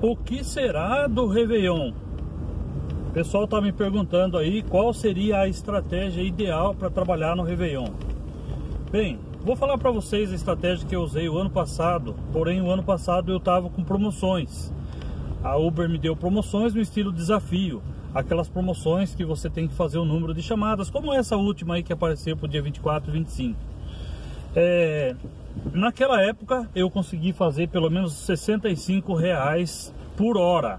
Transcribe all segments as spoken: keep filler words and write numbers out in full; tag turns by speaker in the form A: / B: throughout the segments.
A: O que será do Réveillon? O pessoal tá me perguntando aí qual seria a estratégia ideal para trabalhar no Réveillon. Bem, vou falar para vocês a estratégia que eu usei o ano passado, porém o ano passado eu tava com promoções. A Uber me deu promoções no estilo desafio, aquelas promoções que você tem que fazer o número de chamadas, como essa última aí que apareceu pro dia vinte e quatro e vinte e cinco. É, naquela época eu consegui fazer pelo menos sessenta e cinco reais por hora.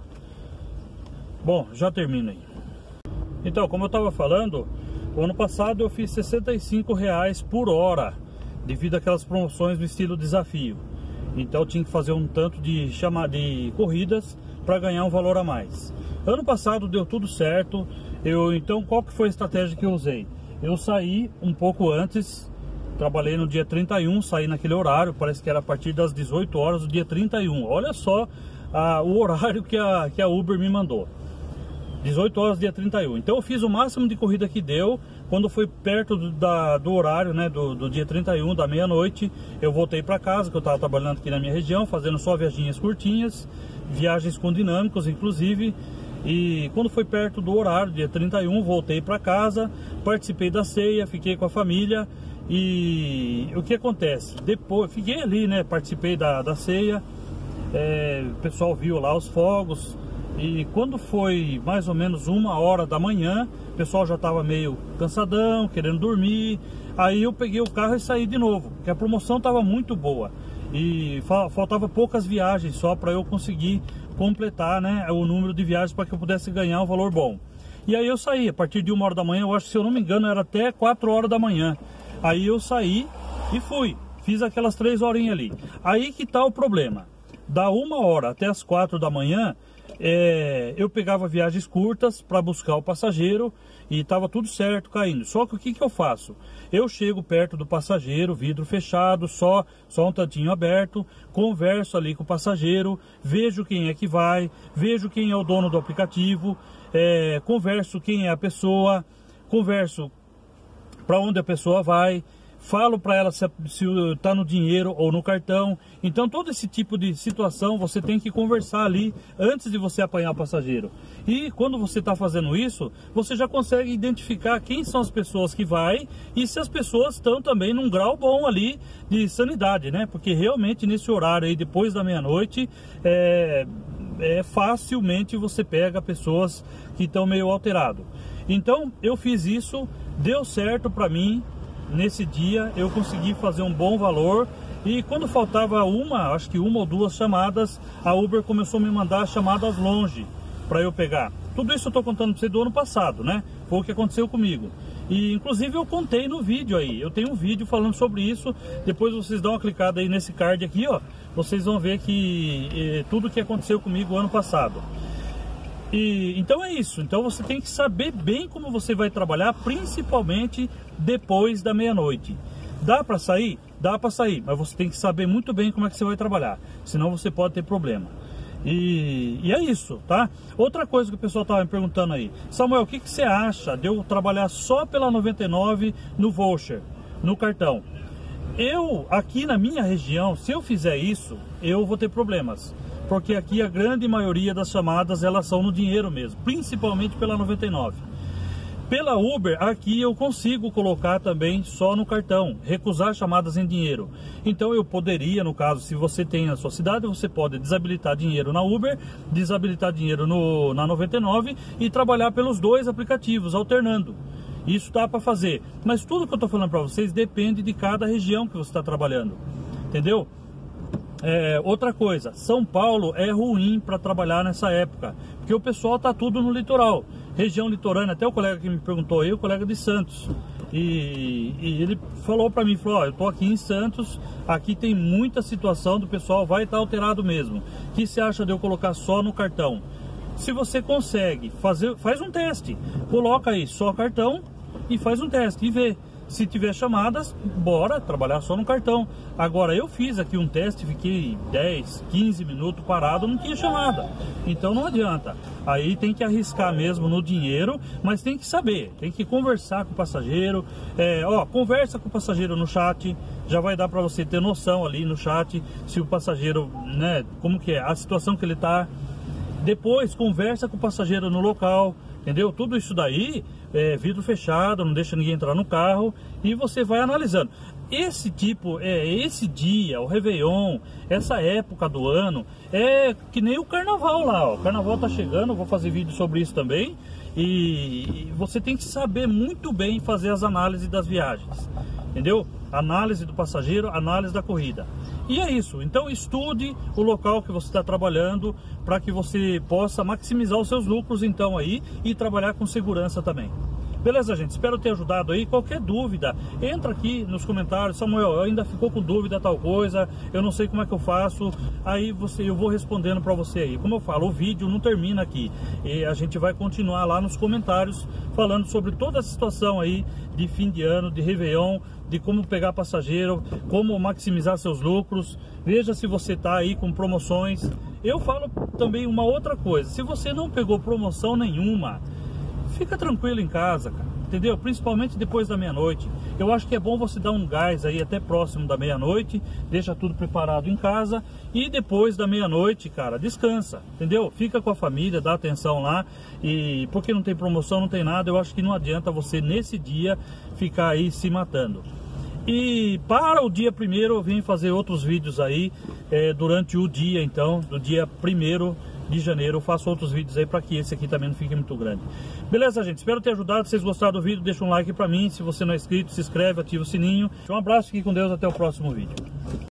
A: Bom, já termino aí. Então, como eu estava falando, o ano passado eu fiz sessenta e cinco reais por hora, devido àquelas promoções do estilo desafio. Então eu tinha que fazer um tanto de chamar de corridas para ganhar um valor a mais. Ano passado deu tudo certo. Eu, então qual que foi a estratégia que eu usei? Eu saí um pouco antes. Trabalhei no dia trinta e um, saí naquele horário, parece que era a partir das dezoito horas do dia trinta e um. Olha só ah, o horário que a, que a Uber me mandou. dezoito horas, dia trinta e um. Então eu fiz o máximo de corrida que deu. Quando foi perto do, da, do horário, né, do, do dia trinta e um, da meia-noite, eu voltei para casa, que eu estava trabalhando aqui na minha região, fazendo só viagens curtinhas, viagens com dinâmicos, inclusive. E quando foi perto do horário, dia trinta e um, voltei para casa, participei da ceia, fiquei com a família. E o que acontece? Depois, fiquei ali, né? Participei da, da ceia, é, o pessoal viu lá os fogos. E quando foi mais ou menos uma hora da manhã, o pessoal já estava meio cansadão, querendo dormir. Aí eu peguei o carro e saí de novo, porque a promoção estava muito boa. E faltava poucas viagens só para eu conseguir completar, né, o número de viagens para que eu pudesse ganhar um valor bom. E aí eu saí, a partir de uma hora da manhã, eu acho que se eu não me engano era até quatro horas da manhã. Aí eu saí e fui, fiz aquelas três horinhas ali. Aí que tá o problema, da uma hora até as quatro da manhã, é, eu pegava viagens curtas para buscar o passageiro e tava tudo certo caindo. Só que o que que eu faço? Eu chego perto do passageiro, vidro fechado, só, só um tantinho aberto, converso ali com o passageiro, vejo quem é que vai, vejo quem é o dono do aplicativo, é, converso quem é a pessoa, converso para onde a pessoa vai, falo para ela se está no dinheiro ou no cartão. Então todo esse tipo de situação você tem que conversar ali antes de você apanhar o passageiro. E quando você está fazendo isso, você já consegue identificar quem são as pessoas que vai e se as pessoas estão também num grau bom ali de sanidade, né? Porque realmente nesse horário aí, depois da meia-noite, é, é facilmente você pega pessoas que estão meio alterado. Então eu fiz isso, deu certo para mim. Nesse dia eu consegui fazer um bom valor. E quando faltava uma, acho que uma ou duas chamadas, a Uber começou a me mandar chamadas longe para eu pegar. Tudo isso eu estou contando para você do ano passado, né? Foi o que aconteceu comigo. E inclusive eu contei no vídeo aí. Eu tenho um vídeo falando sobre isso. Depois vocês dão uma clicada aí nesse card aqui, ó. Vocês vão ver que eh, tudo que aconteceu comigo ano passado. E, então é isso, então você tem que saber bem como você vai trabalhar, principalmente depois da meia-noite. Dá para sair? Dá para sair, mas você tem que saber muito bem como é que você vai trabalhar, senão você pode ter problema. E, e é isso, tá? Outra coisa que o pessoal estava me perguntando aí: Samuel, o que, que você acha de eu trabalhar só pela noventa e nove no voucher, no cartão? Eu, aqui na minha região, se eu fizer isso, eu vou ter problemas. Porque aqui a grande maioria das chamadas elas são no dinheiro mesmo, principalmente pela noventa e nove. Pela Uber, aqui eu consigo colocar também só no cartão, recusar chamadas em dinheiro. Então eu poderia, no caso, se você tem na sua cidade, você pode desabilitar dinheiro na Uber, desabilitar dinheiro no, na noventa e nove e trabalhar pelos dois aplicativos, alternando. Isso dá para fazer, mas tudo que eu estou falando para vocês depende de cada região que você está trabalhando, entendeu? É, outra coisa, São Paulo é ruim para trabalhar nessa época, porque o pessoal tá tudo no litoral, região litorânea. Até o colega que me perguntou aí, o colega de Santos, e, e ele falou para mim, falou, ó, eu tô aqui em Santos, aqui tem muita situação do pessoal, vai estar alterado mesmo. O que você acha de eu colocar só no cartão? Se você consegue fazer, faz um teste, coloca aí só cartão e faz um teste e vê. Se tiver chamadas, bora trabalhar só no cartão. Agora eu fiz aqui um teste, fiquei dez, quinze minutos parado, não tinha chamada. Então não adianta. Aí tem que arriscar mesmo no dinheiro, mas tem que saber, tem que conversar com o passageiro. É, ó, conversa com o passageiro no chat, já vai dar para você ter noção ali no chat se o passageiro, né, como que é, a situação que ele tá. Depois conversa com o passageiro no local, entendeu? Tudo isso daí é vidro fechado, não deixa ninguém entrar no carro e você vai analisando. Esse tipo, é esse dia, o Réveillon, essa época do ano, é que nem o carnaval lá, ó. O carnaval tá chegando, eu vou fazer vídeo sobre isso também. E você tem que saber muito bem fazer as análises das viagens, entendeu? Análise do passageiro, análise da corrida. E é isso, então estude o local que você está trabalhando para que você possa maximizar os seus lucros então aí e trabalhar com segurança também. Beleza, gente? Espero ter ajudado aí. Qualquer dúvida, entra aqui nos comentários. Samuel, ainda ficou com dúvida tal coisa, eu não sei como é que eu faço. Aí você, eu vou respondendo para você aí. Como eu falo, o vídeo não termina aqui. E a gente vai continuar lá nos comentários falando sobre toda a situação aí de fim de ano, de Réveillon, de como pegar passageiro, como maximizar seus lucros. Veja se você está aí com promoções. Eu falo também uma outra coisa. Se você não pegou promoção nenhuma, fica tranquilo em casa, cara, entendeu? Principalmente depois da meia-noite. Eu acho que é bom você dar um gás aí até próximo da meia-noite, deixa tudo preparado em casa e depois da meia-noite, cara, descansa, entendeu? Fica com a família, dá atenção lá e porque não tem promoção, não tem nada, eu acho que não adianta você nesse dia ficar aí se matando. E para o dia primeiro eu vim fazer outros vídeos aí é, durante o dia, então, do dia primeiro de janeiro eu faço outros vídeos aí para que esse aqui também não fique muito grande. Beleza, gente? Espero ter ajudado. Se vocês gostaram do vídeo, deixa um like para mim. Se você não é inscrito, se inscreve, ativa o sininho. Um abraço, fique com Deus, até o próximo vídeo.